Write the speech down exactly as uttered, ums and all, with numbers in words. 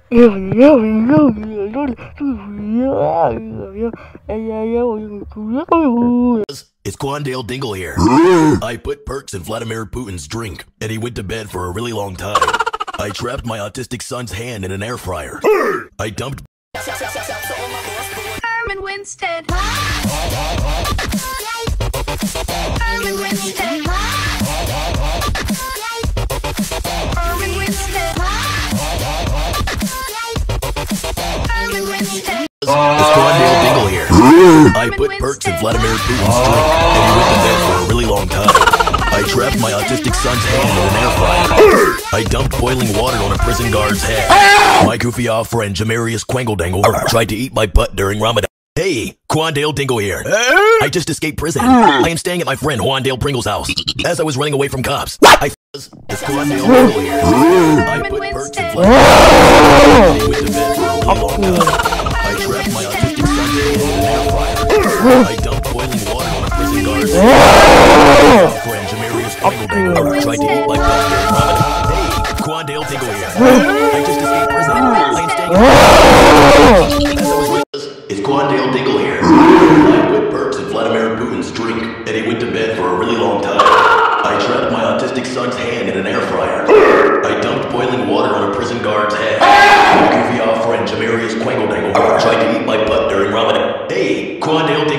It's Quandale Dingle here. I put perks in Vladimir Putin's drink, and he went to bed for a really long time. I trapped my autistic son's hand in an air fryer. I dumped Herman Winstead. Herman Winstead. Herman Winstead. Herman Winstead. It's Quandale Dingle here. I put perks in Vladimir Putin's drink, and he went to bed for a really long time. I trapped my autistic son's hand in an air fryer. I dumped boiling water on a prison guard's head. My goofy off friend Jamarius Quangledangle tried to eat my butt during Ramadan. Hey, Quandale Dingle here. I just escaped prison. I am staying at my friend Juandale Pringle's house. As I was running away from cops, I it's Quandale Dingle here. I put perks in Vladimir and he went to bed for a really long time. I trapped my autistic son's hand in an air fryer. I dumped boiling water on a prison guard's head. My friend Jamarius Quangledangle tried to eat my butt during Ramadan. Hey, Quandale Dingle here. I just escaped prison. I am staying at As I was It's Quandale Dingle here. I put perks in Vladimir Putin's drink, and he went to bed for a really long time. I trapped my autistic son's hand in an air fryer. I dumped boiling water on a prison guard's head. My goofy off friend Jamarius Quangledangle tried to eat my butt during Ramadan. Hey, Quandale Dingle